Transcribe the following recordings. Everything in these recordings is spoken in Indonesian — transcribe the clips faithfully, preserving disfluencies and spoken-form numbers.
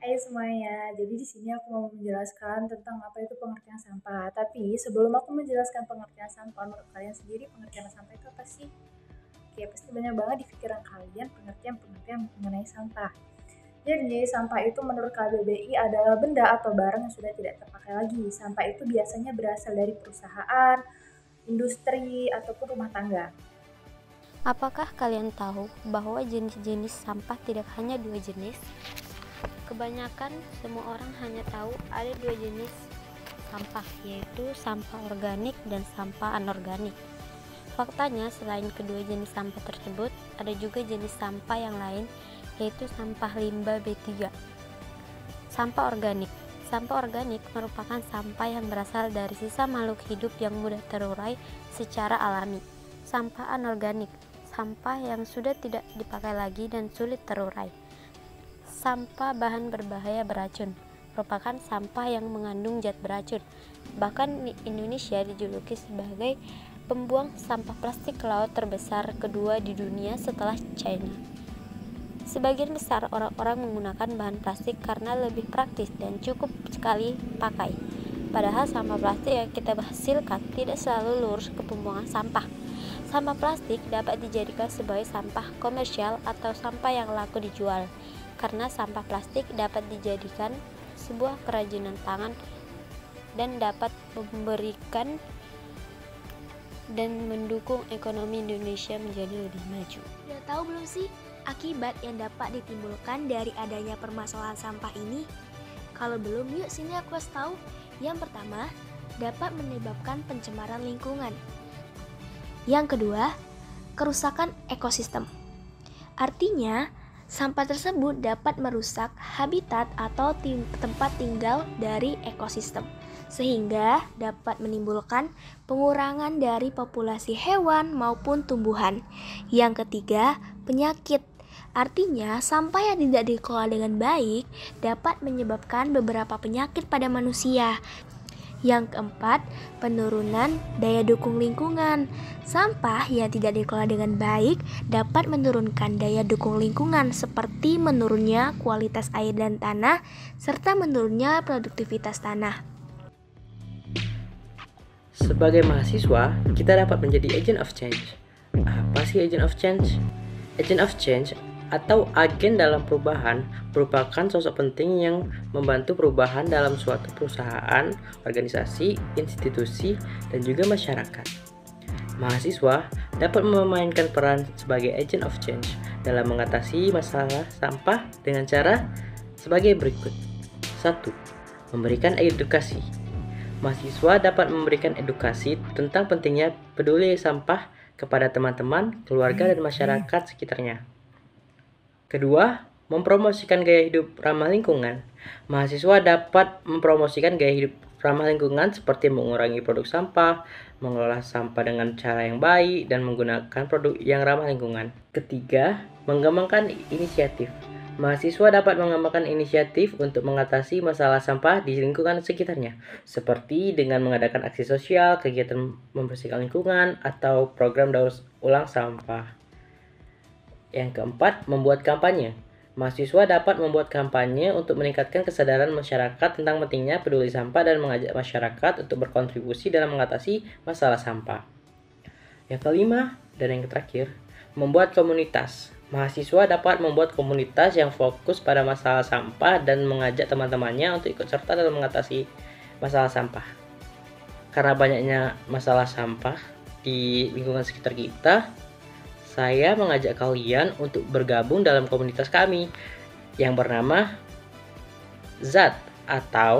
Hai semuanya, jadi di sini aku mau menjelaskan tentang apa itu pengertian sampah. Tapi sebelum aku menjelaskan pengertian sampah, menurut kalian sendiri pengertian sampah itu apa sih? Oke, pasti banyak banget di pikiran kalian pengertian-pengertian mengenai sampah. Jadi, sampah itu menurut K B B I adalah benda atau barang yang sudah tidak terpakai lagi. Sampah itu biasanya berasal dari perusahaan, industri, ataupun rumah tangga. Apakah kalian tahu bahwa jenis-jenis sampah tidak hanya dua jenis? Kebanyakan semua orang hanya tahu ada dua jenis sampah, yaitu sampah organik dan sampah anorganik. Faktanya, selain kedua jenis sampah tersebut, ada juga jenis sampah yang lain, yaitu sampah limbah B tiga. Sampah organik. Sampah organik merupakan sampah yang berasal dari sisa makhluk hidup yang mudah terurai secara alami. Sampah anorganik, sampah yang sudah tidak dipakai lagi dan sulit terurai. Sampah bahan berbahaya beracun merupakan sampah yang mengandung zat beracun. Bahkan Indonesia dijuluki sebagai pembuang sampah plastik ke laut terbesar kedua di dunia setelah China. Sebagian besar orang-orang menggunakan bahan plastik karena lebih praktis dan cukup sekali pakai. Padahal sampah plastik yang kita hasilkan tidak selalu lurus ke pembuangan sampah. Sampah plastik dapat dijadikan sebagai sampah komersial atau sampah yang laku dijual, karena sampah plastik dapat dijadikan sebuah kerajinan tangan dan dapat memberikan dan mendukung ekonomi Indonesia menjadi lebih maju. Udah tahu belum sih akibat yang dapat ditimbulkan dari adanya permasalahan sampah ini? Kalau belum, yuk sini aku kasih tahu. Yang pertama, dapat menyebabkan pencemaran lingkungan. Yang kedua, kerusakan ekosistem. Artinya, sampah tersebut dapat merusak habitat atau tim- tempat tinggal dari ekosistem, sehingga dapat menimbulkan pengurangan dari populasi hewan maupun tumbuhan. Yang ketiga, penyakit. Artinya, sampah yang tidak dikelola dengan baik dapat menyebabkan beberapa penyakit pada manusia. Yang keempat, penurunan daya dukung lingkungan. Sampah yang tidak dikelola dengan baik dapat menurunkan daya dukung lingkungan seperti menurunnya kualitas air dan tanah serta menurunnya produktivitas tanah. Sebagai mahasiswa, kita dapat menjadi agent of change. Apa sih agent of change? Agent of change atau agen dalam perubahan merupakan sosok penting yang membantu perubahan dalam suatu perusahaan, organisasi, institusi, dan juga masyarakat. Mahasiswa dapat memainkan peran sebagai agent of change dalam mengatasi masalah sampah dengan cara sebagai berikut. satu. Memberikan edukasi. Mahasiswa dapat memberikan edukasi tentang pentingnya peduli sampah kepada teman-teman, keluarga, dan masyarakat sekitarnya. Kedua, mempromosikan gaya hidup ramah lingkungan. Mahasiswa dapat mempromosikan gaya hidup ramah lingkungan seperti mengurangi produk sampah, mengelola sampah dengan cara yang baik, dan menggunakan produk yang ramah lingkungan. Ketiga, mengembangkan inisiatif. Mahasiswa dapat mengembangkan inisiatif untuk mengatasi masalah sampah di lingkungan sekitarnya, seperti dengan mengadakan aksi sosial, kegiatan membersihkan lingkungan, atau program daur ulang sampah. Yang keempat, membuat kampanye. Mahasiswa dapat membuat kampanye untuk meningkatkan kesadaran masyarakat tentang pentingnya peduli sampah dan mengajak masyarakat untuk berkontribusi dalam mengatasi masalah sampah. Yang kelima dan yang terakhir, membuat komunitas. Mahasiswa dapat membuat komunitas yang fokus pada masalah sampah dan mengajak teman-temannya untuk ikut serta dalam mengatasi masalah sampah. Karena banyaknya masalah sampah di lingkungan sekitar kita, saya mengajak kalian untuk bergabung dalam komunitas kami yang bernama Z atau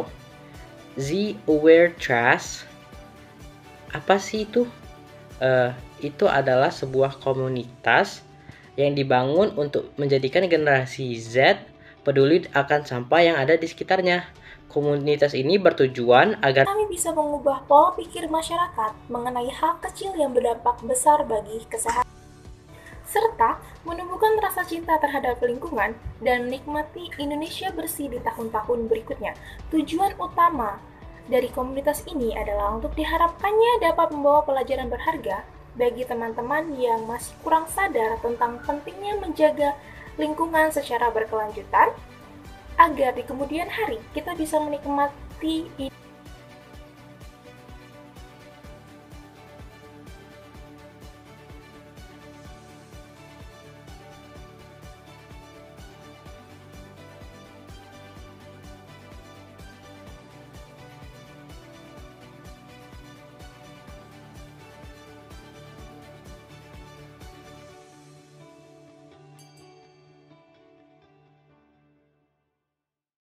Z Aware Trash. Apa sih itu? Uh, itu adalah sebuah komunitas yang dibangun untuk menjadikan generasi Z peduli akan sampah yang ada di sekitarnya. Komunitas ini bertujuan agar Kami bisa mengubah pola pikir masyarakat mengenai hal kecil yang berdampak besar bagi kesehatan, serta menumbuhkan rasa cinta terhadap lingkungan dan menikmati Indonesia bersih di tahun-tahun berikutnya. Tujuan utama dari komunitas ini adalah untuk diharapkannya dapat membawa pelajaran berharga bagi teman-teman yang masih kurang sadar tentang pentingnya menjaga lingkungan secara berkelanjutan, agar di kemudian hari kita bisa menikmati